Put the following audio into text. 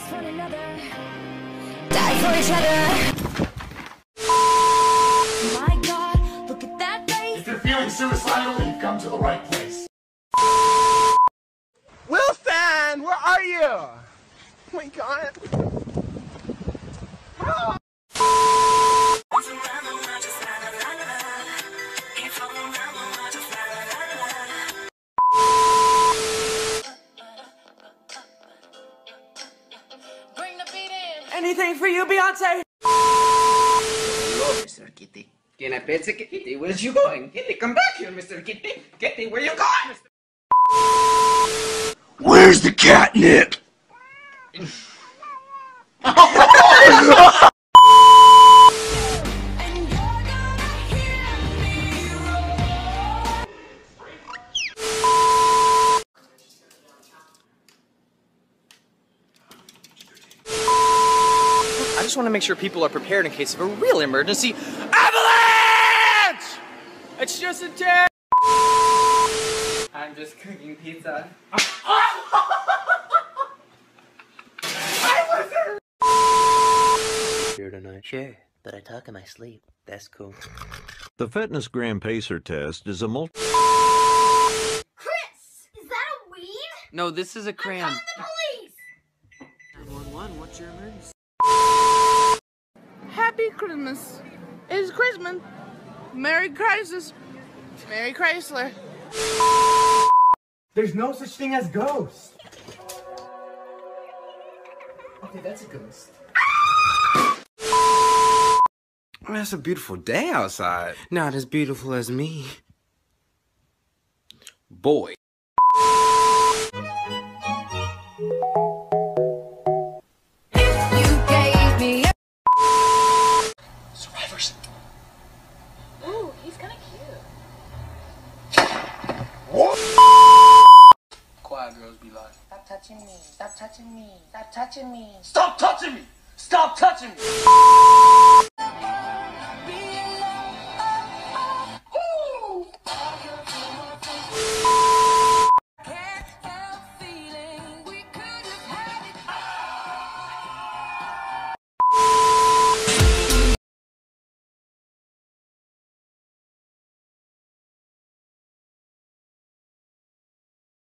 life one another, die for each other. My God, look at that face. If you're feeling suicidal, you've come to the right place. Wilson, where are you? Oh my God. Oh. Bring the beat in. Anything for you, Beyonce? Hello, Mr. Kitty. Can I pet the kitty? Where's you going? Kitty, come back here, Mr. Kitty. Kitty, where you going? Where's the catnip? I just want to make sure people are prepared in case of a real emergency. Avalanche! It's just a test. I'm just cooking pizza. Here tonight? Sure, but I talk in my sleep. That's cool. The Fitness Gram Pacer test is a Chris, is that a weed? No, this is a crayon. I'm calling the police. 911, what's your emergency? Happy Christmas. It's Christmas. Merry Crisis. Merry Chrysler. There's no such thing as ghosts. Okay, that's a ghost. Oh, it's a beautiful day outside. Not as beautiful as me. Boy. You gave me a Survivors. Ooh, he's kind of cute. Quiet girls be like, Stop touching me. Stop touching me. Stop touching me. Stop touching me! Stop touching me!